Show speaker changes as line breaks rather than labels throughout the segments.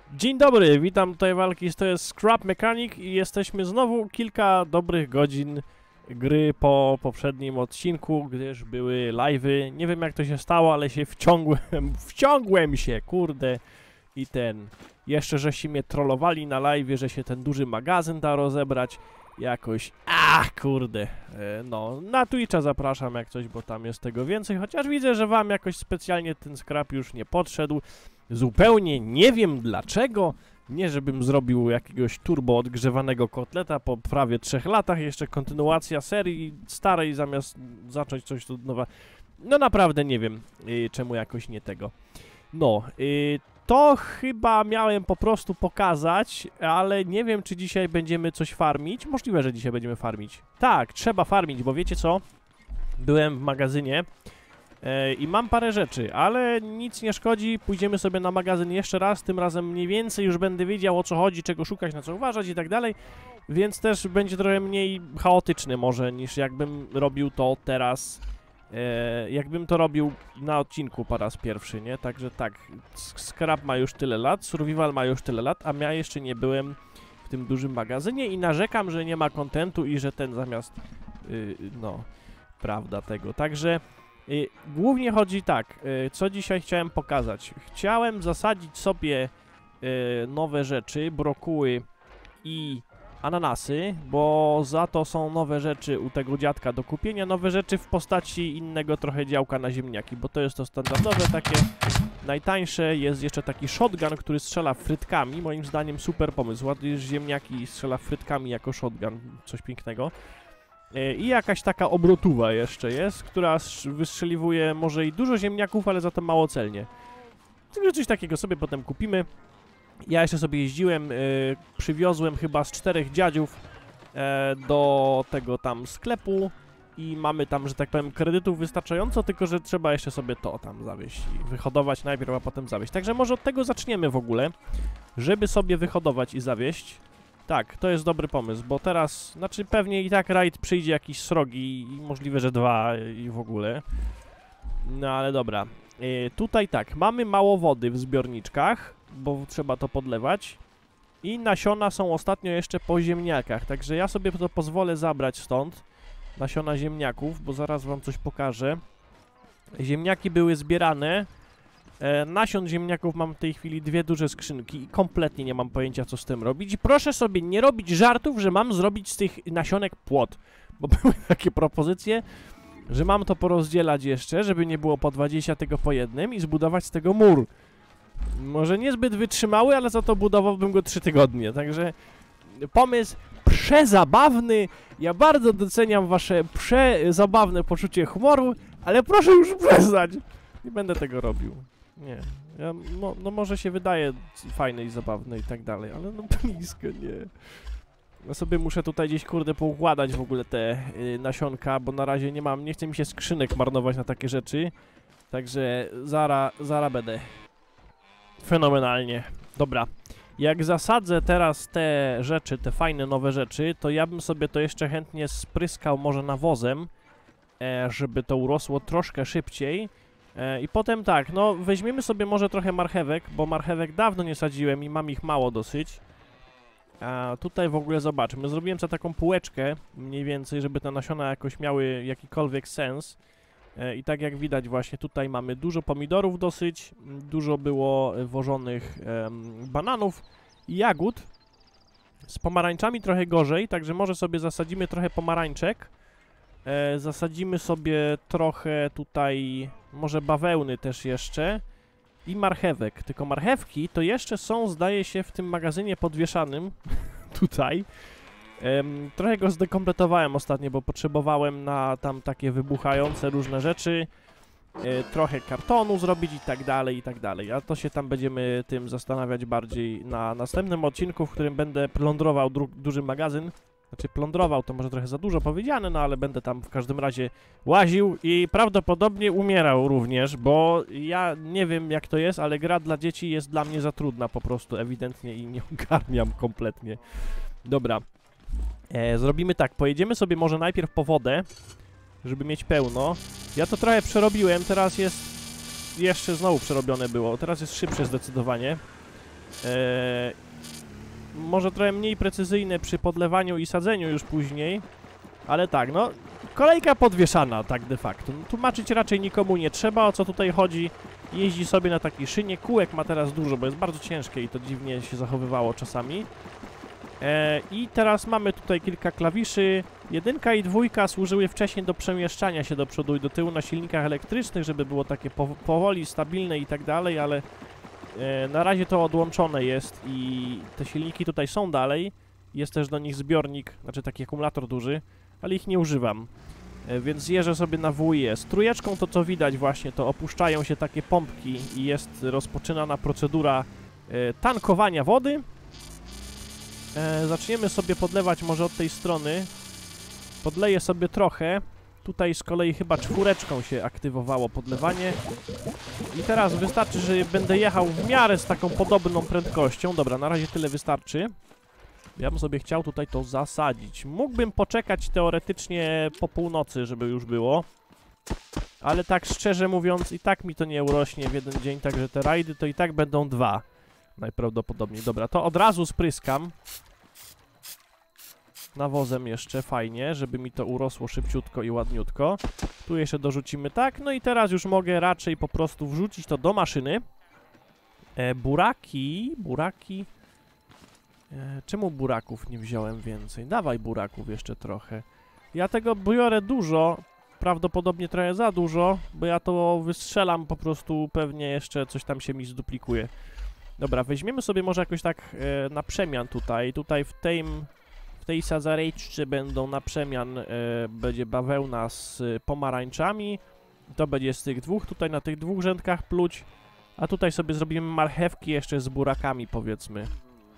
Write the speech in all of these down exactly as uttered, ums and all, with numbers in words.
Dzień dobry, witam tutaj Walki, to jest Scrap Mechanic i jesteśmy znowu kilka dobrych godzin gry po poprzednim odcinku, gdyż były live'y. Nie wiem jak to się stało, ale się wciągłem, wciągłem się, kurde. I ten, jeszcze żeście mnie trollowali na live'ie, że się ten duży magazyn da rozebrać jakoś. Ach, kurde. E, no, na Twitcha zapraszam jak coś, bo tam jest tego więcej, chociaż widzę, że wam jakoś specjalnie ten scrap już nie podszedł. Zupełnie nie wiem dlaczego. Nie, żebym zrobił jakiegoś turbo odgrzewanego kotleta po prawie trzech latach, jeszcze kontynuacja serii starej zamiast zacząć coś tu nowe. No naprawdę nie wiem, yy, czemu jakoś nie tego. No, yy, to chyba miałem po prostu pokazać, ale nie wiem, czy dzisiaj będziemy coś farmić. Możliwe, że dzisiaj będziemy farmić. Tak, trzeba farmić, bo wiecie co? Byłem w magazynie i mam parę rzeczy, ale nic nie szkodzi, pójdziemy sobie na magazyn jeszcze raz, tym razem mniej więcej już będę wiedział o co chodzi, czego szukać, na co uważać i tak dalej, więc też będzie trochę mniej chaotyczny może niż jakbym robił to teraz, e, jakbym to robił na odcinku po raz pierwszy, nie? Także tak, Scrap ma już tyle lat, Survival ma już tyle lat, a ja jeszcze nie byłem w tym dużym magazynie i narzekam, że nie ma kontentu i że ten zamiast, yy, no, prawda tego, także... Yy, głównie chodzi tak, yy, co dzisiaj chciałem pokazać. Chciałem zasadzić sobie yy, nowe rzeczy, brokuły i ananasy, bo za to są nowe rzeczy u tego dziadka do kupienia, nowe rzeczy w postaci innego trochę działka na ziemniaki, bo to jest to standardowe, takie najtańsze. Jest jeszcze taki shotgun, który strzela frytkami, moim zdaniem super pomysł. Ładujesz ziemniaki i strzela frytkami jako shotgun, coś pięknego. I jakaś taka obrotuwa jeszcze jest, która wystrzeliwuje może i dużo ziemniaków, ale za to mało celnie. Także coś takiego sobie potem kupimy. Ja jeszcze sobie jeździłem, yy, przywiozłem chyba z czterech dziadziów yy, do tego tam sklepu i mamy tam, że tak powiem, kredytów wystarczająco, tylko że trzeba jeszcze sobie to tam zawieźć i wyhodować najpierw, a potem zawieźć. Także może od tego zaczniemy w ogóle, żeby sobie wyhodować i zawieźć. Tak, to jest dobry pomysł, bo teraz, znaczy pewnie i tak raid przyjdzie jakiś srogi i możliwe, że dwa i w ogóle. No ale dobra. Yy, tutaj tak, mamy mało wody w zbiorniczkach, bo trzeba to podlewać. I nasiona są ostatnio jeszcze po ziemniakach, także ja sobie to pozwolę zabrać stąd. Nasiona ziemniaków, bo zaraz wam coś pokażę. Ziemniaki były zbierane. E, nasion ziemniaków mam w tej chwili dwie duże skrzynki i kompletnie nie mam pojęcia, co z tym robić. I proszę sobie nie robić żartów, że mam zrobić z tych nasionek płot, bo były takie propozycje, że mam to porozdzielać jeszcze, żeby nie było po dwadzieścia tego po jednym i zbudować z tego mur. Może niezbyt wytrzymały, ale za to budowałbym go trzy tygodnie, także pomysł przezabawny. Ja bardzo doceniam wasze przezabawne poczucie humoru, ale proszę już przestać. Nie będę tego robił. Nie. Ja, no, no może się wydaje fajne i zabawne i tak dalej, ale no blisko nie. Ja sobie muszę tutaj gdzieś, kurde, poukładać w ogóle te y, nasionka, bo na razie nie mam, nie chce mi się skrzynek marnować na takie rzeczy. Także zara, zara będę. Fenomenalnie. Dobra. Jak zasadzę teraz te rzeczy, te fajne nowe rzeczy, to ja bym sobie to jeszcze chętnie spryskał może nawozem, e, żeby to urosło troszkę szybciej. I potem tak, no weźmiemy sobie może trochę marchewek, bo marchewek dawno nie sadziłem i mam ich mało dosyć. A tutaj w ogóle zobaczmy, zrobiłem sobie taką półeczkę mniej więcej, żeby te nasiona jakoś miały jakikolwiek sens. I tak jak widać właśnie tutaj mamy dużo pomidorów dosyć, dużo było wożonych um, bananów i jagód. Z pomarańczami trochę gorzej, także może sobie zasadzimy trochę pomarańczek. E, zasadzimy sobie trochę tutaj, może bawełny też jeszcze i marchewek, tylko marchewki to jeszcze są, zdaje się, w tym magazynie podwieszanym tutaj. E, trochę go zdekompletowałem ostatnio, bo potrzebowałem na tam takie wybuchające różne rzeczy, e, trochę kartonu zrobić i tak dalej, i tak dalej, a to się tam będziemy tym zastanawiać bardziej na następnym odcinku, w którym będę plądrował duży magazyn. Znaczy plądrował, to może trochę za dużo powiedziane, no ale będę tam w każdym razie łaził i prawdopodobnie umierał również, bo ja nie wiem jak to jest, ale gra dla dzieci jest dla mnie za trudna po prostu ewidentnie i nie ogarniam kompletnie. Dobra, e, zrobimy tak, pojedziemy sobie może najpierw po wodę, żeby mieć pełno. Ja to trochę przerobiłem, teraz jest jeszcze znowu przerobione było, teraz jest szybsze zdecydowanie. E, może trochę mniej precyzyjne przy podlewaniu i sadzeniu już później. Ale tak, no, kolejka podwieszana, tak de facto. Tłumaczyć raczej nikomu nie trzeba, o co tutaj chodzi. Jeździ sobie na takiej szynie, kółek ma teraz dużo, bo jest bardzo ciężkie i to dziwnie się zachowywało czasami. E, I teraz mamy tutaj kilka klawiszy. Jedynka i dwójka służyły wcześniej do przemieszczania się do przodu i do tyłu na silnikach elektrycznych, żeby było takie pow powoli, stabilne i tak dalej, ale e, na razie to odłączone jest i te silniki tutaj są dalej. Jest też do nich zbiornik, znaczy taki akumulator duży, ale ich nie używam. E, więc jeżdżę sobie na W I E. Z trójeczką to co widać właśnie, to opuszczają się takie pompki i jest rozpoczynana procedura e, tankowania wody. E, zaczniemy sobie podlewać może od tej strony. Podleję sobie trochę. Tutaj z kolei chyba czwóreczką się aktywowało podlewanie. I teraz wystarczy, że będę jechał w miarę z taką podobną prędkością. Dobra, na razie tyle wystarczy. Ja bym sobie chciał tutaj to zasadzić. Mógłbym poczekać teoretycznie po północy, żeby już było. Ale tak szczerze mówiąc, i tak mi to nie urośnie w jeden dzień, także te rajdy to i tak będą dwa. Najprawdopodobniej. Dobra, to od razu spryskam. Nawozem jeszcze, fajnie, żeby mi to urosło szybciutko i ładniutko. Tu jeszcze dorzucimy tak, no i teraz już mogę raczej po prostu wrzucić to do maszyny. E, buraki, buraki... E, czemu buraków nie wziąłem więcej? Dawaj buraków jeszcze trochę. Ja tego biorę dużo, prawdopodobnie trochę za dużo, bo ja to wystrzelam po prostu, pewnie jeszcze coś tam się mi zduplikuje. Dobra, weźmiemy sobie może jakoś tak e, na przemian tutaj. Tutaj w tej, w tej sadzarejczce będą na przemian, e, będzie bawełna z e, pomarańczami. To będzie z tych dwóch, tutaj na tych dwóch rzędkach pluć. A tutaj sobie zrobimy marchewki jeszcze z burakami, powiedzmy.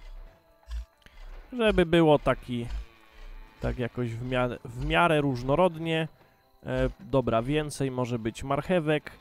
Żeby było taki, tak jakoś w miarę, w miarę różnorodnie. E, dobra, więcej może być marchewek.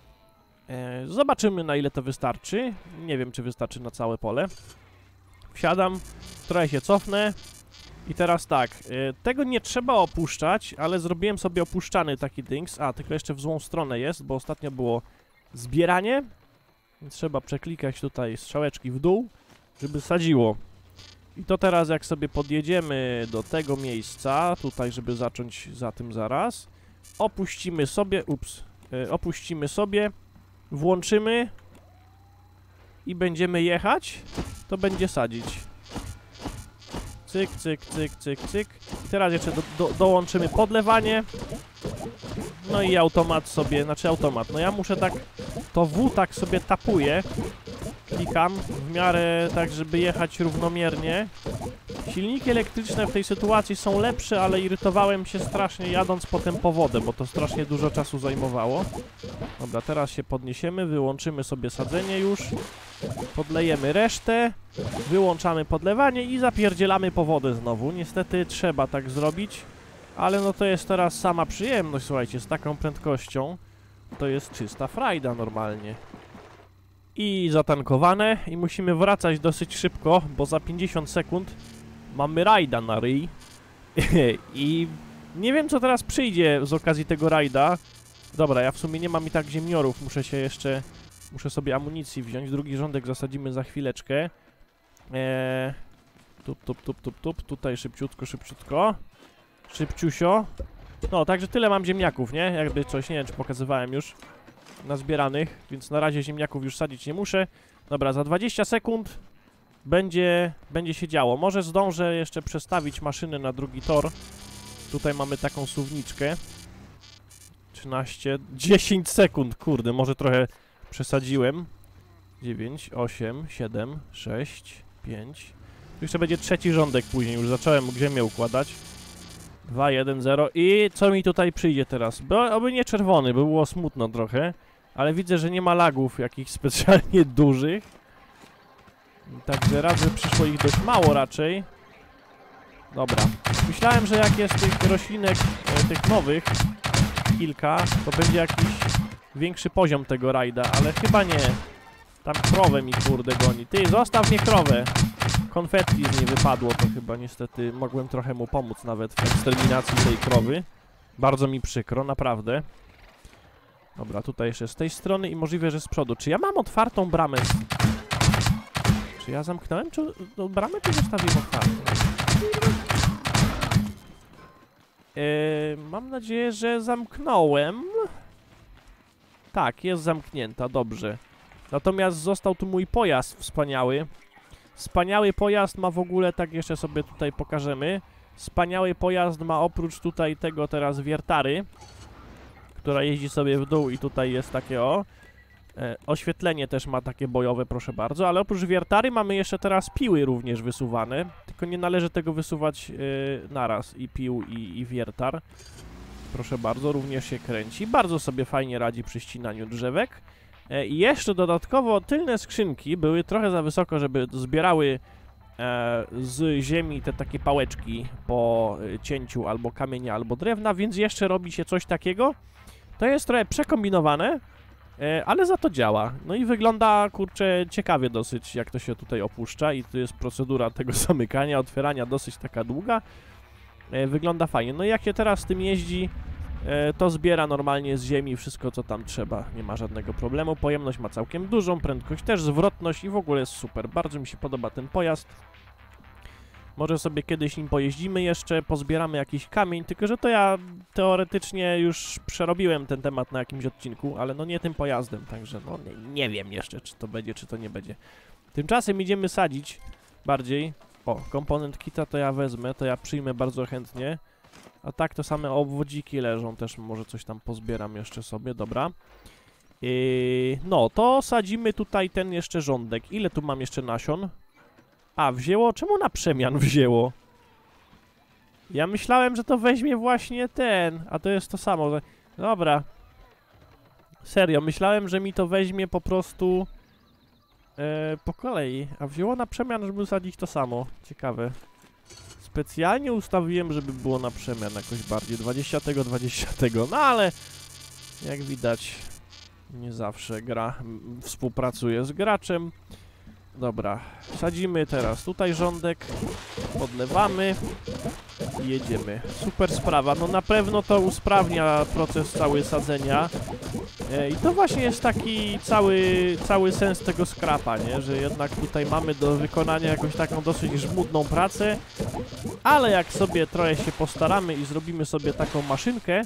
E, zobaczymy, na ile to wystarczy. Nie wiem, czy wystarczy na całe pole. Wsiadam, trochę się cofnę. I teraz tak, e, tego nie trzeba opuszczać, ale zrobiłem sobie opuszczany taki dings. A, tylko jeszcze w złą stronę jest, bo ostatnio było zbieranie. Więc trzeba przeklikać tutaj strzałeczki w dół, żeby sadziło. I to teraz jak sobie podjedziemy do tego miejsca, tutaj żeby zacząć za tym zaraz, opuścimy sobie, ups, e, opuścimy sobie, włączymy i będziemy jechać, to będzie sadzić. Cyk, cyk, cyk, cyk, cyk. I teraz jeszcze do, do, dołączymy podlewanie. No i automat sobie, znaczy automat, no ja muszę tak, to W tak sobie tapuję. Klikam w miarę tak, żeby jechać równomiernie. Silniki elektryczne w tej sytuacji są lepsze, ale irytowałem się strasznie jadąc potem po wodę, bo to strasznie dużo czasu zajmowało. Dobra, teraz się podniesiemy, wyłączymy sobie sadzenie już. Podlejemy resztę, wyłączamy podlewanie i zapierdzielamy po wodę znowu. Niestety trzeba tak zrobić, ale no to jest teraz sama przyjemność, słuchajcie, z taką prędkością. To jest czysta frajda normalnie. I zatankowane i musimy wracać dosyć szybko, bo za pięćdziesiąt sekund mamy rajda na ryj. I nie wiem, co teraz przyjdzie z okazji tego rajda. Dobra, ja w sumie nie mam i tak ziemniorów, muszę się jeszcze, muszę sobie amunicji wziąć. Drugi rządek zasadzimy za chwileczkę. Eee, tup, tup, tup, tup, tup, tutaj szybciutko, szybciutko. Szybciusio. No, także tyle mam ziemniaków, nie? Jakby coś, nie wiem, czy pokazywałem już. Nazbieranych, więc na razie ziemniaków już sadzić nie muszę. Dobra, za dwadzieścia sekund będzie, będzie się działo. Może zdążę jeszcze przestawić maszynę na drugi tor. Tutaj mamy taką suwniczkę. trzynaście, dziesięć sekund, kurde, może trochę przesadziłem. dziewięć, osiem, siedem, sześć, pięć. Tu jeszcze będzie trzeci rządek później, już zacząłem ziemię układać. dwa, jeden, zero i co mi tutaj przyjdzie teraz? Bo, oby nie czerwony, by było smutno trochę. Ale widzę, że nie ma lagów jakichś specjalnie dużych. Także raz, że przyszło ich dość mało raczej. Dobra. Myślałem, że jak jest tych roślinek, e, tych nowych, kilka, to będzie jakiś większy poziom tego rajda, ale chyba nie. Tam krowę mi kurde goni. Ty, zostaw mnie krowę! Konfetti z niej wypadło, to chyba niestety mogłem trochę mu pomóc nawet w eksterminacji tej krowy. Bardzo mi przykro, naprawdę. Dobra, tutaj jeszcze z tej strony i możliwe, że z przodu. Czy ja mam otwartą bramę? Z... Czy Czy ja zamknąłem, czy no, bramę, czy zostawiłem otwartą? Yy, mam nadzieję, że zamknąłem. Tak, jest zamknięta, dobrze. Natomiast został tu mój pojazd wspaniały. Wspaniały pojazd ma w ogóle, tak jeszcze sobie tutaj pokażemy. Wspaniały pojazd ma oprócz tutaj tego teraz wiertary, która jeździ sobie w dół i tutaj jest takie o. E, oświetlenie też ma takie bojowe, proszę bardzo, ale oprócz wiertary mamy jeszcze teraz piły również wysuwane, tylko nie należy tego wysuwać e, naraz, i pił, i, i wiertar. Proszę bardzo, również się kręci, bardzo sobie fajnie radzi przy ścinaniu drzewek. E, I jeszcze dodatkowo tylne skrzynki były trochę za wysoko, żeby zbierały e, z ziemi te takie pałeczki po cięciu albo kamienia, albo drewna, więc jeszcze robi się coś takiego. To jest trochę przekombinowane, ale za to działa. No i wygląda, kurczę, ciekawie dosyć, jak to się tutaj opuszcza i tu jest procedura tego zamykania, otwierania dosyć taka długa. Wygląda fajnie. No i jak się teraz z tym jeździ, to zbiera normalnie z ziemi wszystko, co tam trzeba. Nie ma żadnego problemu. Pojemność ma całkiem dużą, prędkość też, zwrotność i w ogóle jest super. Bardzo mi się podoba ten pojazd. Może sobie kiedyś nim pojeździmy jeszcze, pozbieramy jakiś kamień, tylko że to ja teoretycznie już przerobiłem ten temat na jakimś odcinku, ale no nie tym pojazdem, także no nie, nie wiem jeszcze, czy to będzie, czy to nie będzie. Tymczasem idziemy sadzić bardziej. O, komponent kita to ja wezmę, to ja przyjmę bardzo chętnie. A tak to same obwodziki leżą, też może coś tam pozbieram jeszcze sobie, dobra. Yy, no, to sadzimy tutaj ten jeszcze rządek. Ile tu mam jeszcze nasion? A, wzięło? Czemu na przemian wzięło? Ja myślałem, że to weźmie właśnie ten, a to jest to samo. Dobra. Serio, myślałem, że mi to weźmie po prostu e, po kolei, a wzięło na przemian, żeby usadzić to samo. Ciekawe. Specjalnie ustawiłem, żeby było na przemian jakoś bardziej. dwadzieścia tego, dwadzieścia tego, no ale jak widać nie zawsze gra współpracuje z graczem. Dobra, sadzimy teraz tutaj rządek, podlewamy i jedziemy. Super sprawa, no na pewno to usprawnia proces cały sadzenia e, i to właśnie jest taki cały, cały sens tego skrapa, nie? Że jednak tutaj mamy do wykonania jakąś taką dosyć żmudną pracę, ale jak sobie trochę się postaramy i zrobimy sobie taką maszynkę,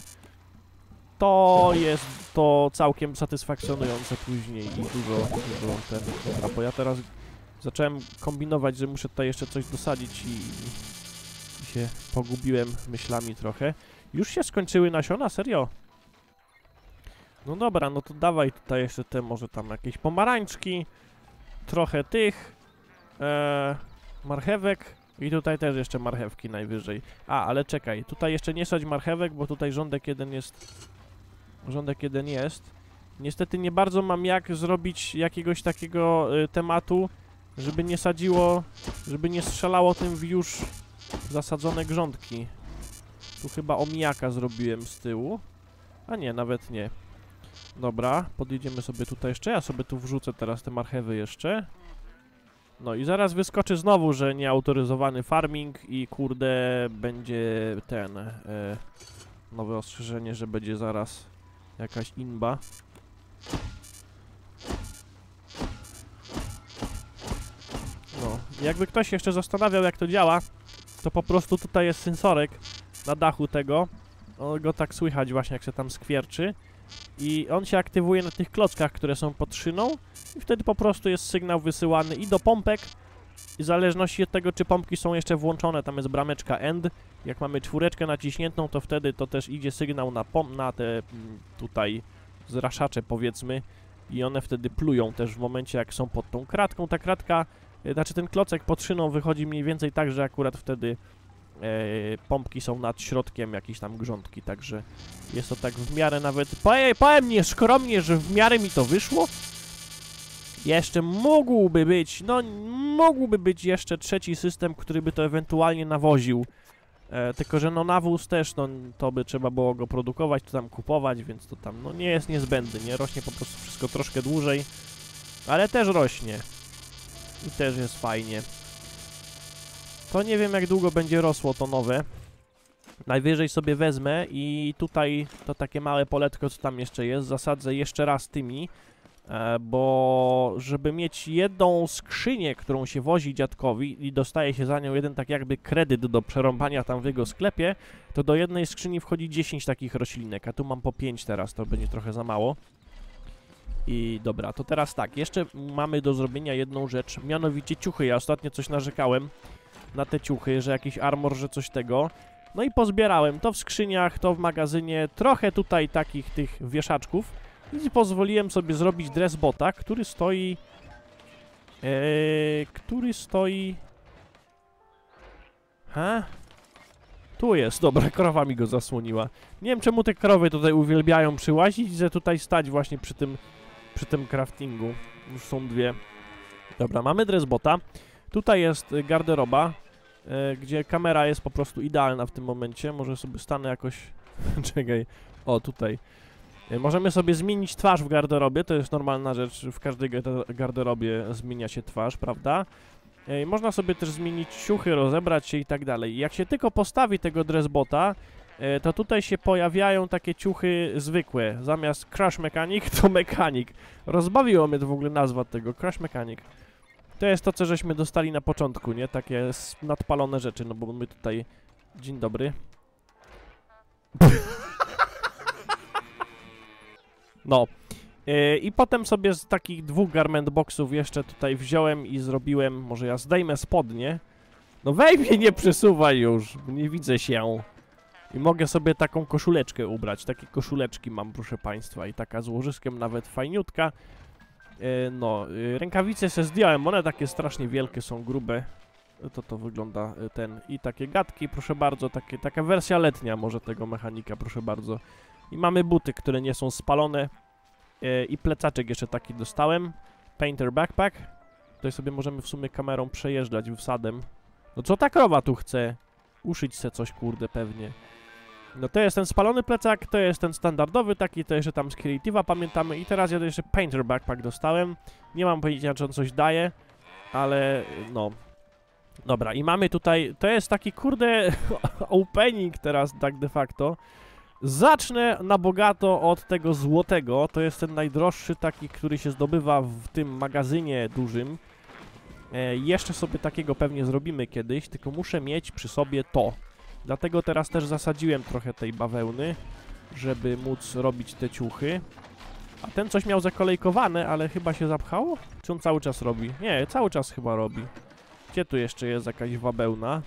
to jest to całkiem satysfakcjonujące później i dużo, dużo ten... Dobra, bo ja teraz zacząłem kombinować, że muszę tutaj jeszcze coś dosadzić i, i się pogubiłem myślami trochę. Już się skończyły nasiona? Serio? No dobra, no to dawaj tutaj jeszcze te może tam jakieś pomarańczki, trochę tych, e, marchewek i tutaj też jeszcze marchewki najwyżej. A, ale czekaj, tutaj jeszcze nie sadź marchewek, bo tutaj rządek jeden jest... Rządek jeden jest. Niestety nie bardzo mam jak zrobić jakiegoś takiego y, tematu, żeby nie sadziło, żeby nie strzelało tym w już zasadzone grządki. Tu chyba omijaka zrobiłem z tyłu. A nie, nawet nie. Dobra, podjedziemy sobie tutaj jeszcze. Ja sobie tu wrzucę teraz te marchewy jeszcze. No i zaraz wyskoczy znowu, że nieautoryzowany farming i kurde będzie ten e, nowe ostrzeżenie, że będzie zaraz jakaś inba. No, jakby ktoś jeszcze zastanawiał, jak to działa, to po prostu tutaj jest sensorek na dachu tego. On go tak słychać właśnie, jak się tam skwierczy. I on się aktywuje na tych klockach, które są pod szyną. I wtedy po prostu jest sygnał wysyłany i do pompek. I w zależności od tego, czy pompki są jeszcze włączone, tam jest brameczka end. Jak mamy czwóreczkę naciśniętą, to wtedy to też idzie sygnał na pom na te tutaj zraszacze, powiedzmy. I one wtedy plują też w momencie, jak są pod tą kratką. Ta kratka, znaczy ten klocek pod szyną wychodzi mniej więcej tak, że akurat wtedy e, pompki są nad środkiem, jakieś tam grządki. Także jest to tak w miarę nawet... Powiem, powiem nieskromnie, że w miarę mi to wyszło. Jeszcze mógłby być, no mógłby być jeszcze trzeci system, który by to ewentualnie nawoził. E, tylko, że no nawóz też, no to by trzeba było go produkować, to tam kupować, więc to tam no nie jest niezbędny, nie? Rośnie po prostu wszystko troszkę dłużej, ale też rośnie. I też jest fajnie. To nie wiem, jak długo będzie rosło to nowe. Najwyżej sobie wezmę i tutaj to takie małe poletko, co tam jeszcze jest, zasadzę jeszcze raz tymi. E, bo żeby mieć jedną skrzynię, którą się wozi dziadkowi i dostaje się za nią jeden tak jakby kredyt do przerąbania tam w jego sklepie, to do jednej skrzyni wchodzi dziesięć takich roślinek, a tu mam po pięć teraz, to będzie trochę za mało. I dobra, to teraz tak, jeszcze mamy do zrobienia jedną rzecz, mianowicie ciuchy. Ja ostatnio coś narzekałem na te ciuchy, że jakiś armor, że coś tego. No i pozbierałem to w skrzyniach, to w magazynie, trochę tutaj takich tych wieszaczków i pozwoliłem sobie zrobić dressbota, który stoi... Ee, który stoi... Ha? Tu jest, dobra, krowa mi go zasłoniła. Nie wiem, czemu te krowy tutaj uwielbiają przyłazić, że tutaj stać właśnie przy tym, przy tym craftingu. Już są dwie. Dobra, mamy dressbota. Tutaj jest garderoba, e, gdzie kamera jest po prostu idealna w tym momencie. Może sobie stanę jakoś... Czekaj. O, tutaj. E, możemy sobie zmienić twarz w garderobie, to jest normalna rzecz. W każdej garderobie zmienia się twarz, prawda? E, można sobie też zmienić ciuchy, rozebrać się i tak dalej. Jak się tylko postawi tego dressbota, e, to tutaj się pojawiają takie ciuchy zwykłe. Zamiast Crash Mechanic to Mechanic. Rozbawiło mnie to w ogóle nazwa tego, Crash Mechanic. To jest to, co żeśmy dostali na początku, nie? Takie nadpalone rzeczy, no bo my tutaj... Dzień dobry. No. Yy, I potem sobie z takich dwóch garment boxów jeszcze tutaj wziąłem i zrobiłem... Może ja zdejmę spodnie. No weź mnie, nie przesuwaj już, nie widzę się. I mogę sobie taką koszuleczkę ubrać. Takie koszuleczki mam, proszę państwa. I taka z łożyskiem nawet fajniutka. E, no, e, rękawice se zdjąłem, one takie strasznie wielkie są, grube. To to wygląda e, ten. I takie gadki, proszę bardzo, takie, taka wersja letnia może tego mechanika, proszę bardzo. I mamy buty, które nie są spalone. E, I plecaczek jeszcze taki dostałem. Painter backpack. Tutaj sobie możemy w sumie kamerą przejeżdżać wsadem. No co ta krowa tu chce? Uszyć se coś, kurde, pewnie. No to jest ten spalony plecak, to jest ten standardowy taki, to jeszcze tam z Creative'a pamiętamy i teraz ja jeszcze Painter Backpack dostałem. Nie mam pojęcia, czy on coś daje, ale no. Dobra, i mamy tutaj, to jest taki kurde opening teraz tak de facto. Zacznę na bogato od tego złotego, to jest ten najdroższy taki, który się zdobywa w tym magazynie dużym. E, jeszcze sobie takiego pewnie zrobimy kiedyś, tylko muszę mieć przy sobie to. Dlatego teraz też zasadziłem trochę tej bawełny, żeby móc robić te ciuchy. A ten coś miał zakolejkowane, ale chyba się zapchało? Czy on cały czas robi? Nie, cały czas chyba robi. Gdzie tu jeszcze jest jakaś bawełna?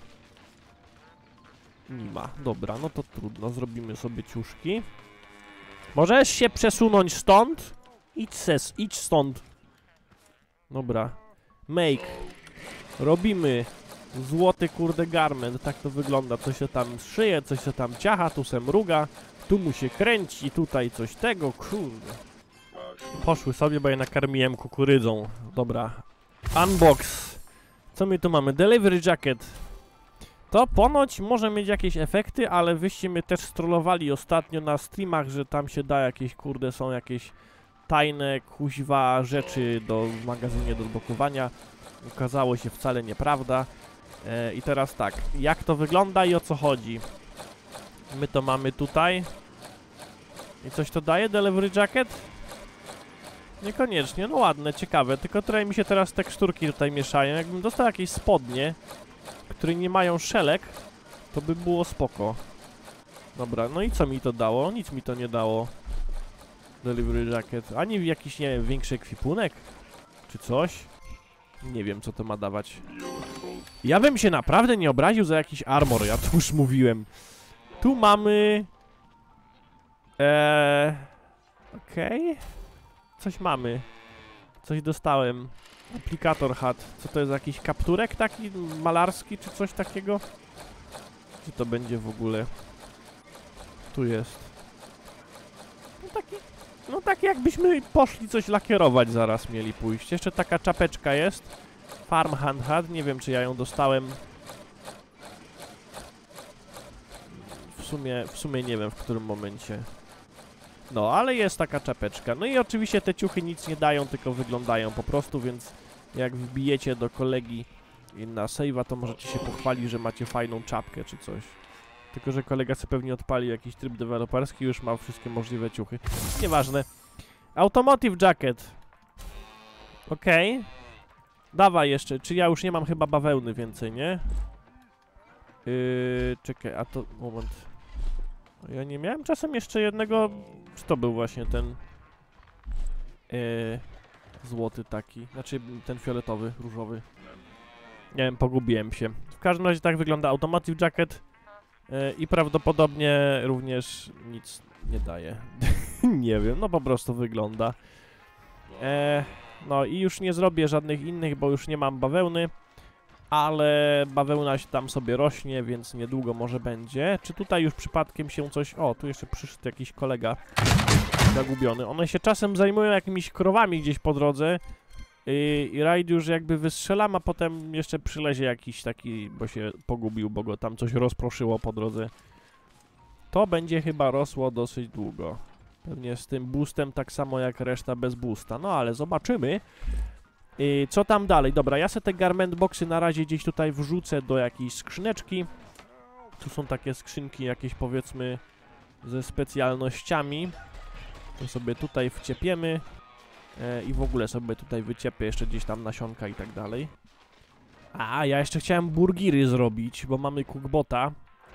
Nie ma. Dobra, no to trudno. Zrobimy sobie ciuszki. Możesz się przesunąć stąd? Idź ses, idź stąd. Dobra. Make. Robimy. Złoty kurde garment, tak to wygląda, coś się tam szyje, coś się tam ciacha, tu se mruga, tu mu się kręci, tutaj coś tego, kurde. Poszły sobie, bo je nakarmiłem kukurydzą. Dobra. Unbox. Co my tu mamy? Delivery jacket. To ponoć może mieć jakieś efekty, ale wyście mnie też strollowali ostatnio na streamach, że tam się da jakieś, kurde, są jakieś tajne, kuźwa rzeczy do, w magazynie do zblokowania. Okazało się wcale nieprawda. E, I teraz tak, jak to wygląda i o co chodzi? My to mamy tutaj. I coś to daje? Delivery jacket? Niekoniecznie, no ładne, ciekawe, tylko trochę mi się teraz teksturki tutaj mieszają. Jakbym dostał jakieś spodnie, które nie mają szelek, to by było spoko. Dobra, no i co mi to dało? Nic mi to nie dało. Delivery jacket. Ani jakiś, nie wiem, większy ekwipunek? Czy coś? Nie wiem, co to ma dawać. Ja bym się naprawdę nie obraził za jakiś armor, ja to już mówiłem. Tu mamy... Eee... Okej. Okay. Coś mamy. Coś dostałem. Aplikator hat. Co to jest, jakiś kapturek taki malarski, czy coś takiego? Co to będzie w ogóle? Tu jest. No taki... No tak jakbyśmy poszli coś lakierować zaraz mieli pójść. Jeszcze taka czapeczka jest. Farmhand hat. Nie wiem, czy ja ją dostałem. W sumie, w sumie nie wiem, w którym momencie. No, ale jest taka czapeczka. No i oczywiście te ciuchy nic nie dają, tylko wyglądają po prostu, więc jak wbijecie do kolegi na save'a, to możecie się pochwalić, że macie fajną czapkę czy coś. Tylko że kolega sobie pewnie odpali jakiś tryb deweloperski i już ma wszystkie możliwe ciuchy. Nieważne. Automotive jacket. Okej. Okay. Dawaj jeszcze, czy ja już nie mam chyba bawełny więcej, nie? Yy, czekaj, a to... moment. Ja nie miałem czasem jeszcze jednego... Czy to był właśnie ten... Yy, złoty taki, znaczy ten fioletowy, różowy. Nie wiem, pogubiłem się. W każdym razie tak wygląda Automotive Jacket yy, i prawdopodobnie również nic nie daje. Nie wiem, no po prostu wygląda. E, no i już nie zrobię żadnych innych, bo już nie mam bawełny, ale bawełna się tam sobie rośnie, więc niedługo może będzie. Czy tutaj już przypadkiem się coś... O, tu jeszcze przyszedł jakiś kolega zagubiony. One się czasem zajmują jakimiś krowami gdzieś po drodze i, i rajd już jakby wystrzelam, a potem jeszcze przylezie jakiś taki, bo się pogubił, bo go tam coś rozproszyło po drodze. To będzie chyba rosło dosyć długo. Pewnie z tym boostem tak samo jak reszta bez boosta. No ale zobaczymy. Yy, co tam dalej? Dobra, ja sobie te garment boxy na razie gdzieś tutaj wrzucę do jakiejś skrzyneczki. Tu są takie skrzynki jakieś powiedzmy ze specjalnościami. To sobie tutaj wciepiemy. Yy, I w ogóle sobie tutaj wyciepię jeszcze gdzieś tam nasionka i tak dalej. A, ja jeszcze chciałem burgery zrobić, bo mamy cookbota.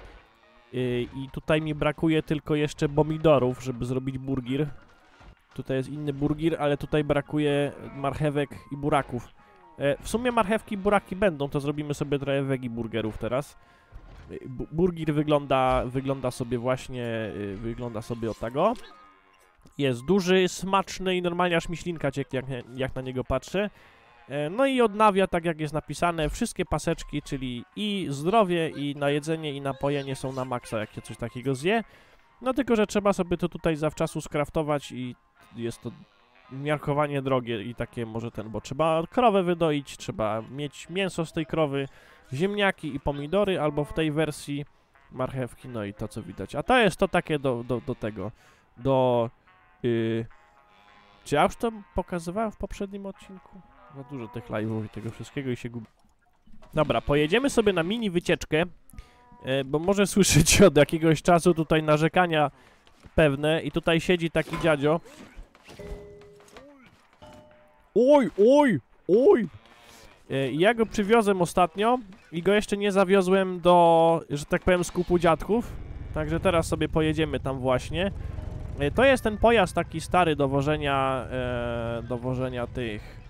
I tutaj mi brakuje tylko jeszcze pomidorów, żeby zrobić burger. Tutaj jest inny burger, ale tutaj brakuje marchewek i buraków. W sumie marchewki i buraki będą, to zrobimy sobie trochę wegi burgerów teraz. Burger wygląda, wygląda sobie właśnie, wygląda sobie o tego. Jest duży, smaczny i normalnie aż mi ślinka cieknie, jak, jak na niego patrzę. No i odnawia, tak jak jest napisane, wszystkie paseczki, czyli i zdrowie, i na jedzenie, i napojenie są na maksa, jak się coś takiego zje. No tylko, że trzeba sobie to tutaj zawczasu skraftować i jest to miarkowanie drogie i takie może ten, bo trzeba krowę wydoić, trzeba mieć mięso z tej krowy, ziemniaki i pomidory, albo w tej wersji marchewki, no i to co widać. A to jest to takie do, do, do tego, do... Yy... Czy ja już to pokazywałem w poprzednim odcinku? Za dużo tych live'ów i tego wszystkiego i się gubi. Dobra, pojedziemy sobie na mini wycieczkę, e, bo może słyszycie od jakiegoś czasu tutaj narzekania pewne i tutaj siedzi taki dziadzio. Oj, oj, oj! E, ja go przywiozłem ostatnio i go jeszcze nie zawiozłem do, że tak powiem, skupu dziadków. Także teraz sobie pojedziemy tam właśnie. E, to jest ten pojazd taki stary do wożenia, e, do wożenia tych...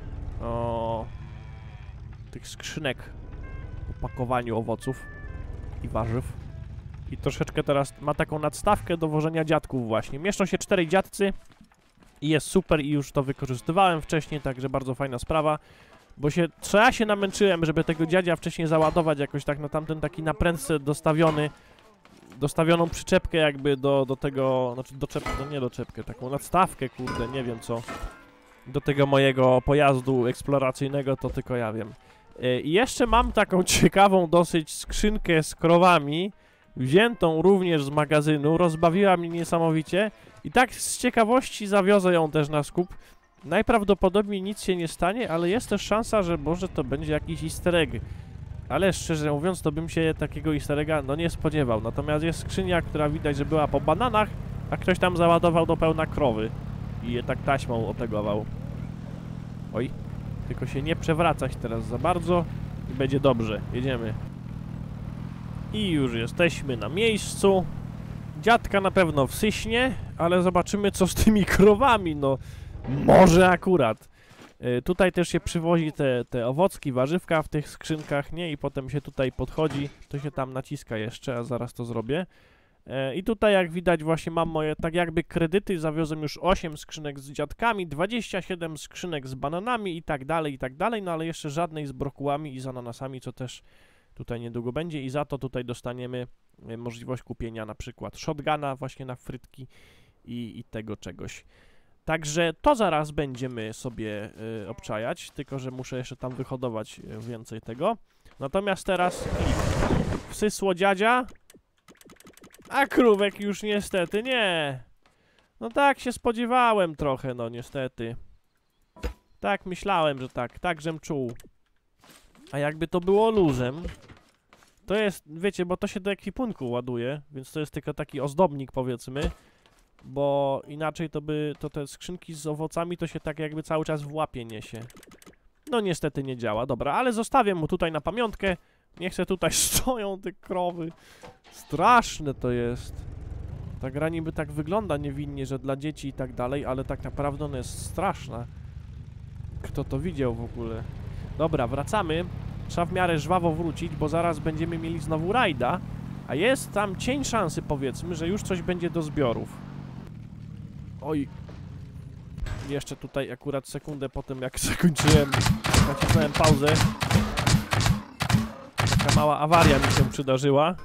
O, tych skrzynek w opakowaniu owoców i warzyw. I troszeczkę teraz ma taką nadstawkę do wożenia dziadków właśnie. Mieszczą się czterej dziadcy i jest super i już to wykorzystywałem wcześniej, także bardzo fajna sprawa. Bo się, co ja się namęczyłem, żeby tego dziadzia wcześniej załadować jakoś tak na tamten taki naprędce dostawiony, dostawioną przyczepkę jakby do, do tego, znaczy doczepkę, no nie doczepkę, taką nadstawkę, kurde, nie wiem co. Do tego mojego pojazdu eksploracyjnego to tylko ja wiem. I jeszcze mam taką ciekawą dosyć skrzynkę z krowami, wziętą również z magazynu, rozbawiła mnie niesamowicie i tak z ciekawości zawiozę ją też na skup. Najprawdopodobniej nic się nie stanie, ale jest też szansa, że może to będzie jakiś easter egg. Ale szczerze mówiąc, to bym się takiego easter egga no nie spodziewał. Natomiast jest skrzynia, która widać, że była po bananach, a ktoś tam załadował do pełna krowy. I je tak taśmą otegował. Oj, tylko się nie przewracać teraz za bardzo i będzie dobrze. Jedziemy. I już jesteśmy na miejscu. Dziadka na pewno wsyśnie, ale zobaczymy co z tymi krowami, no. Może akurat. Y, tutaj też się przywozi te, te owocki, warzywka w tych skrzynkach, nie? I potem się tutaj podchodzi, to się tam naciska jeszcze, a zaraz to zrobię. I tutaj jak widać właśnie mam moje tak jakby kredyty, zawiozłem już osiem skrzynek z dziadkami, dwadzieścia siedem skrzynek z bananami i tak dalej, i tak dalej, no ale jeszcze żadnej z brokułami i z ananasami, co też tutaj niedługo będzie i za to tutaj dostaniemy możliwość kupienia na przykład shotguna właśnie na frytki i, i tego czegoś. Także to zaraz będziemy sobie y, obczajać, tylko że muszę jeszcze tam wyhodować więcej tego. Natomiast teraz klik. Wsysło dziadzia. A krówek już niestety nie. No tak się spodziewałem trochę, no niestety. Tak myślałem, że tak, tak żem czuł. A jakby to było luzem, to jest, wiecie, bo to się do ekwipunku ładuje, więc to jest tylko taki ozdobnik powiedzmy. bo inaczej to by, to te skrzynki z owocami to się tak jakby cały czas w łapie niesie. No niestety nie działa, dobra, ale zostawię mu tutaj na pamiątkę. Niech se tutaj stoją te krowy. Straszne to jest. Ta gra niby tak wygląda niewinnie, że dla dzieci i tak dalej, ale tak naprawdę ona jest straszna. Kto to widział w ogóle? Dobra, wracamy. Trzeba w miarę żwawo wrócić, bo zaraz będziemy mieli znowu rajda. A jest tam cień szansy, powiedzmy, że już coś będzie do zbiorów. Oj. Jeszcze tutaj akurat sekundę po tym, jak zakończyłem, nacisnąłem pauzę. Taka mała awaria mi się przydarzyła.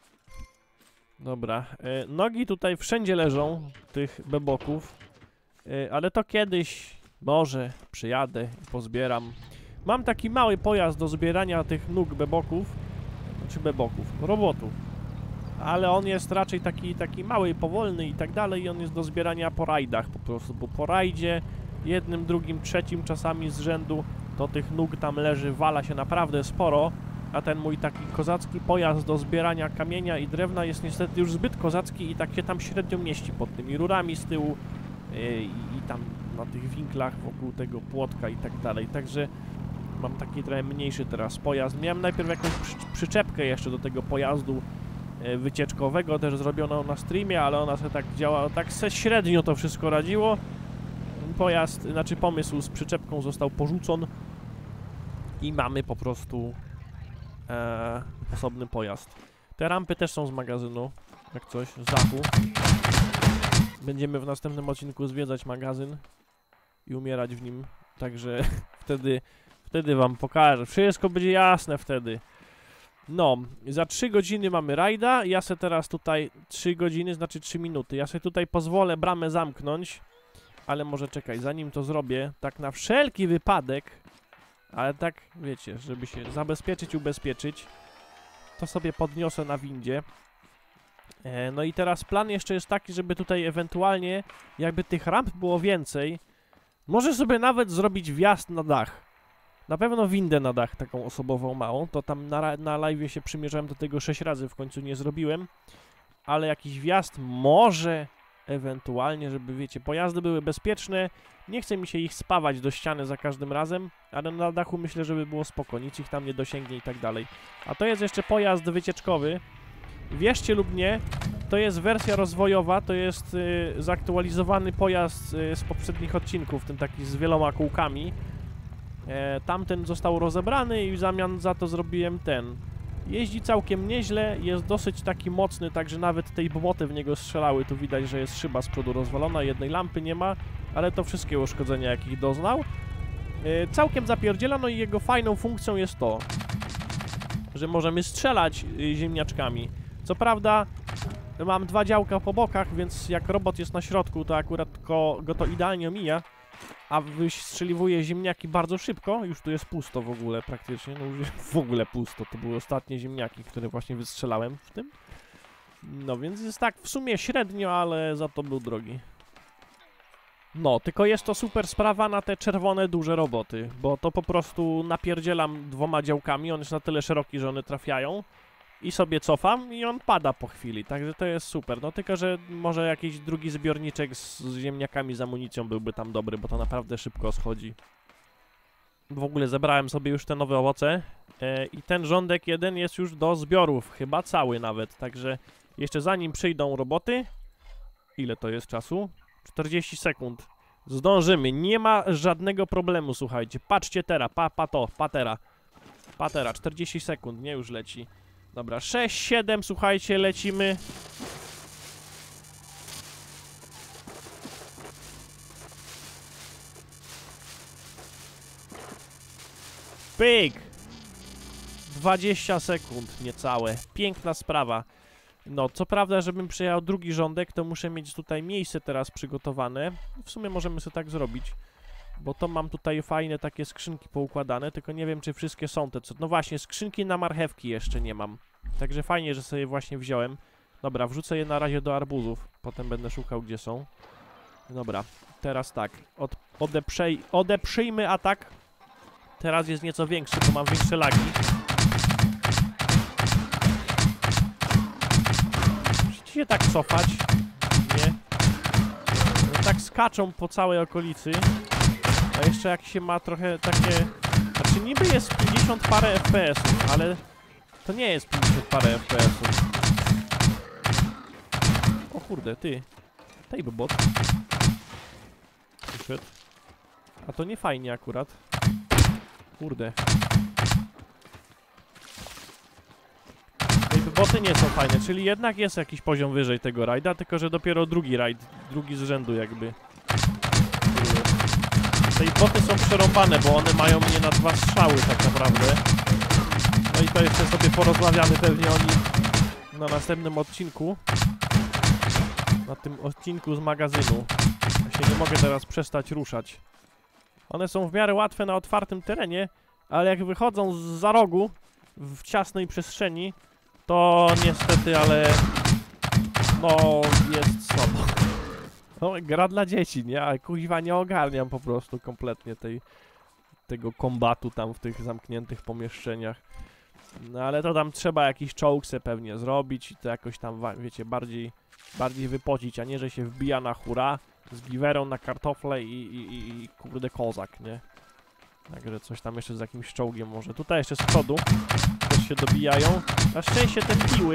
Dobra. E, nogi tutaj wszędzie leżą, tych beboków. E, ale to kiedyś, może, przyjadę i pozbieram. Mam taki mały pojazd do zbierania tych nóg beboków. Znaczy beboków, robotów. Ale on jest raczej taki, taki mały, powolny i tak dalej. I on jest do zbierania po rajdach po prostu. Bo po rajdzie, jednym, drugim, trzecim czasami z rzędu, to tych nóg tam leży, wala się naprawdę sporo. A ten mój taki kozacki pojazd do zbierania kamienia i drewna jest niestety już zbyt kozacki i tak się tam średnio mieści pod tymi rurami z tyłu yy, i tam na tych winklach wokół tego płotka i tak dalej. Także mam taki trochę mniejszy teraz pojazd. Miałem najpierw jakąś przy, przyczepkę jeszcze do tego pojazdu yy, wycieczkowego, też zrobioną na streamie, ale ona se tak działa, tak se średnio to wszystko radziło. Pojazd, znaczy pomysł z przyczepką został porzucony i mamy po prostu Eee, osobny pojazd. Te rampy też są z magazynu, jak coś, z dachu. Będziemy w następnym odcinku zwiedzać magazyn i umierać w nim, także wtedy, wtedy wam pokażę. Wszystko będzie jasne wtedy. No, za trzy godziny mamy rajda. Ja se teraz tutaj trzy godziny, znaczy trzy minuty. Ja sobie tutaj pozwolę bramę zamknąć, ale może czekaj, zanim to zrobię, tak na wszelki wypadek. Ale tak, wiecie, żeby się zabezpieczyć, ubezpieczyć, to sobie podniosę na windzie. E, no i teraz plan jeszcze jest taki, żeby tutaj ewentualnie, jakby tych ramp było więcej, może sobie nawet zrobić wjazd na dach. Na pewno windę na dach, taką osobową małą, to tam na, na live'ie się przymierzałem do tego sześć razy, w końcu nie zrobiłem. Ale jakiś wjazd może ewentualnie, żeby, wiecie, pojazdy były bezpieczne. Nie chce mi się ich spawać do ściany za każdym razem, ale na dachu myślę, żeby było spoko, nic ich tam nie dosięgnie i tak dalej. A to jest jeszcze pojazd wycieczkowy. Wierzcie lub nie, to jest wersja rozwojowa, to jest y, zaktualizowany pojazd y, z poprzednich odcinków, ten taki z wieloma kółkami. E, tamten został rozebrany i w zamian za to zrobiłem ten. Jeździ całkiem nieźle, jest dosyć taki mocny, także nawet tej bomoty w niego strzelały. Tu widać, że jest szyba z przodu rozwalona, jednej lampy nie ma, ale to wszystkie uszkodzenia, jakich doznał. Yy, całkiem zapierdziela, no i jego fajną funkcją jest to, że możemy strzelać yy, ziemniaczkami. Co prawda mam dwa działka po bokach, więc jak robot jest na środku, to akurat go, go to idealnie omija. A wystrzeliwuje ziemniaki bardzo szybko. Już tu jest pusto w ogóle praktycznie. No już w ogóle pusto. To były ostatnie ziemniaki, które właśnie wystrzelałem w tym. No więc jest tak w sumie średnio, ale za to był drogi. No, tylko jest to super sprawa na te czerwone duże roboty. Bo to po prostu napierdzielam dwoma działkami. On jest na tyle szeroki, że one trafiają. I sobie cofam i on pada po chwili, także to jest super. No tylko, że może jakiś drugi zbiorniczek z, z ziemniakami, z amunicją byłby tam dobry, bo to naprawdę szybko schodzi. W ogóle zebrałem sobie już te nowe owoce e, i ten rządek jeden jest już do zbiorów, chyba cały nawet, także jeszcze zanim przyjdą roboty, ile to jest czasu? czterdzieści sekund. Zdążymy, nie ma żadnego problemu, słuchajcie. Patrzcie teraz, pa, pa to, patera. Patera, czterdzieści sekund, nie już leci. Dobra, sześć, siedem, słuchajcie, lecimy. Pyk! dwadzieścia sekund, niecałe. Piękna sprawa. No, co prawda, żebym przejechał drugi rządek, to muszę mieć tutaj miejsce teraz przygotowane. W sumie możemy sobie tak zrobić. Bo to mam tutaj fajne takie skrzynki poukładane, tylko nie wiem, czy wszystkie są te co... No właśnie, skrzynki na marchewki jeszcze nie mam. Także fajnie, że sobie właśnie wziąłem. Dobra, wrzucę je na razie do arbuzów. Potem będę szukał, gdzie są. Dobra, teraz tak. Od, odeprzej, odeprzyjmy atak. Teraz jest nieco większy, bo mam większe lagi. Musicie się tak cofać. Nie. tak skaczą po całej okolicy. A jeszcze jak się ma trochę takie... Znaczy niby jest pięćdziesiąt parę F P S-ów, ale to nie jest pięćdziesiąt parę F P S-ów. O kurde, ty. Tej by bot. Wyszedł. A to nie fajnie akurat. Kurde. Tej boty nie są fajne, czyli jednak jest jakiś poziom wyżej tego rajda, tylko że dopiero drugi rajd, drugi z rzędu jakby. Te boty są przerąbane, bo one mają mnie na dwa strzały tak naprawdę. No i to jeszcze sobie porozmawiamy pewnie o nich na następnym odcinku. Na tym odcinku z magazynu. Ja się nie mogę teraz przestać ruszać. One są w miarę łatwe na otwartym terenie, ale jak wychodzą zza rogu w ciasnej przestrzeni, to niestety, ale no jest słabo. No, gra dla dzieci, nie? A kuźwa nie ogarniam po prostu kompletnie tej, tego kombatu tam w tych zamkniętych pomieszczeniach. No ale to tam trzeba jakiś czołg se pewnie zrobić i to jakoś tam, wiecie, bardziej, bardziej wypocić, a nie, że się wbija na hura z giwerą na kartofle i, i, i, i kurde kozak, nie? Także coś tam jeszcze z jakimś czołgiem może. Tutaj jeszcze z przodu też się dobijają. Na szczęście te piły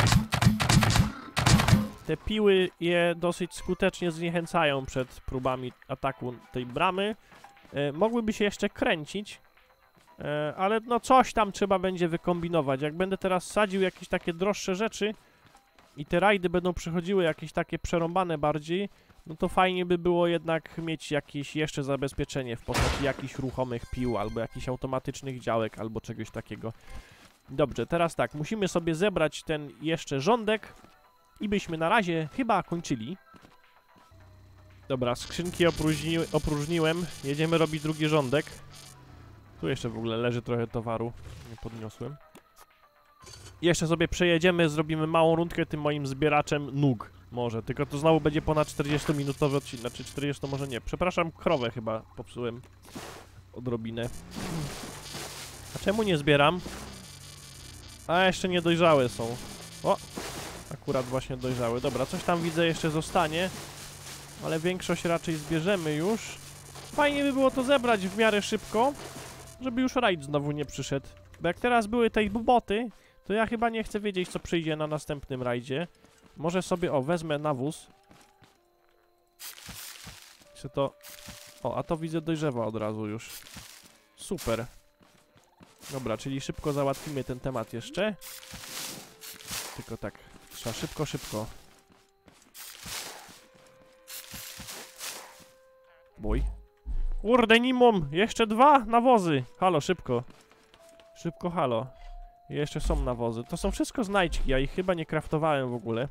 Te piły je dosyć skutecznie zniechęcają przed próbami ataku tej bramy. E, mogłyby się jeszcze kręcić, e, ale no coś tam trzeba będzie wykombinować. Jak będę teraz sadził jakieś takie droższe rzeczy i te rajdy będą przychodziły jakieś takie przerąbane bardziej, no to fajnie by było jednak mieć jakieś jeszcze zabezpieczenie w postaci jakichś ruchomych pił, albo jakichś automatycznych działek, albo czegoś takiego. Dobrze, teraz tak, musimy sobie zebrać ten jeszcze rządek i byśmy na razie chyba kończyli. Dobra, skrzynki opróżni opróżniłem, jedziemy robić drugi rządek. Tu jeszcze w ogóle leży trochę towaru, nie podniosłem. Jeszcze sobie przejedziemy, zrobimy małą rundkę tym moim zbieraczem nóg. Może, tylko to znowu będzie ponad czterdziestominutowy odcinek, znaczy czterdzieści może nie. Przepraszam, krowę chyba popsułem odrobinę. A czemu nie zbieram? A, jeszcze niedojrzałe są. O! Akurat właśnie dojrzały. Dobra, coś tam widzę jeszcze zostanie, ale większość raczej zbierzemy już. Fajnie by było to zebrać w miarę szybko, żeby już rajd znowu nie przyszedł. Bo jak teraz były tej boty, to ja chyba nie chcę wiedzieć, co przyjdzie na następnym rajdzie. Może sobie, o, wezmę nawóz. Czy to... O, a to widzę dojrzewa od razu już. Super. Dobra, czyli szybko załatwimy ten temat jeszcze. Tylko tak, trzeba szybko, szybko. Bój. Kurde, nimom! Jeszcze dwa nawozy! Halo, szybko. Szybko, halo. Jeszcze są nawozy. To są wszystko znajdźki, ja ich chyba nie kraftowałem w ogóle.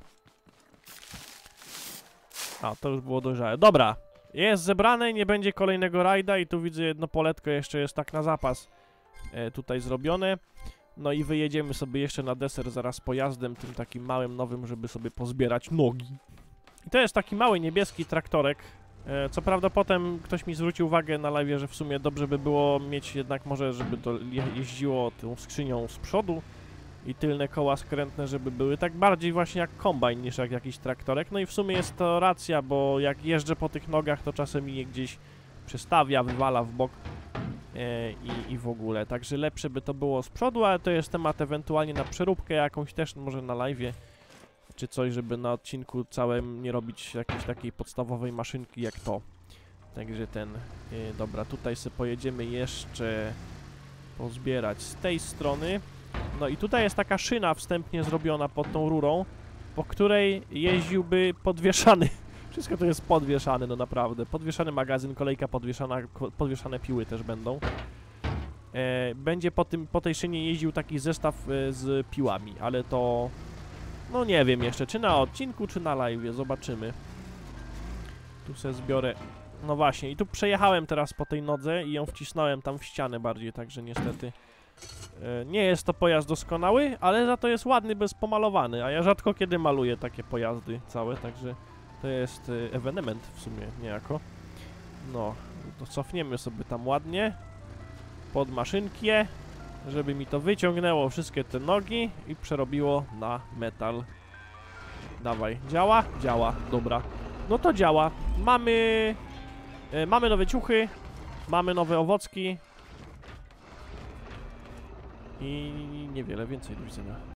A, to już było dojrzałe. Dobra, jest zebrane, nie będzie kolejnego rajda i tu widzę jedno poletko jeszcze jest tak na zapas e, tutaj zrobione. No i wyjedziemy sobie jeszcze na deser zaraz pojazdem, tym takim małym, nowym, żeby sobie pozbierać nogi. I to jest taki mały niebieski traktorek. E, co prawda potem ktoś mi zwrócił uwagę na live, że w sumie dobrze by było mieć jednak może, żeby to je jeździło tą skrzynią z przodu i tylne koła skrętne, żeby były tak bardziej właśnie jak kombajn niż jak jakiś traktorek. No i w sumie jest to racja, bo jak jeżdżę po tych nogach, to czasem mnie gdzieś przestawia, wywala w bok e, i, i w ogóle. Także lepsze by to było z przodu, ale to jest temat ewentualnie na przeróbkę jakąś też, może na live'ie czy coś, żeby na odcinku całym nie robić jakiejś takiej podstawowej maszynki jak to. Także ten... E, dobra, tutaj sobie pojedziemy jeszcze pozbierać z tej strony. No i tutaj jest taka szyna wstępnie zrobiona pod tą rurą, po której jeździłby podwieszany. Wszystko to jest podwieszane, no naprawdę. Podwieszany magazyn, kolejka podwieszana, podwieszane piły też będą. E, będzie po, tym, po tej szynie jeździł taki zestaw e, z piłami, ale to... No nie wiem jeszcze, czy na odcinku, czy na live, zobaczymy. Tu se zbiorę... No właśnie, i tu przejechałem teraz po tej nodze i ją wcisnąłem tam w ścianę bardziej, także niestety... Nie jest to pojazd doskonały, ale za to jest ładny, bez pomalowany, a ja rzadko kiedy maluję takie pojazdy całe, także to jest ewenement w sumie niejako. No, to cofniemy sobie tam ładnie pod maszynkę, żeby mi to wyciągnęło wszystkie te nogi i przerobiło na metal. Dawaj, działa? Działa, dobra. No to działa. Mamy... E, mamy nowe ciuchy, mamy nowe owocki. I niewiele więcej do widzenia.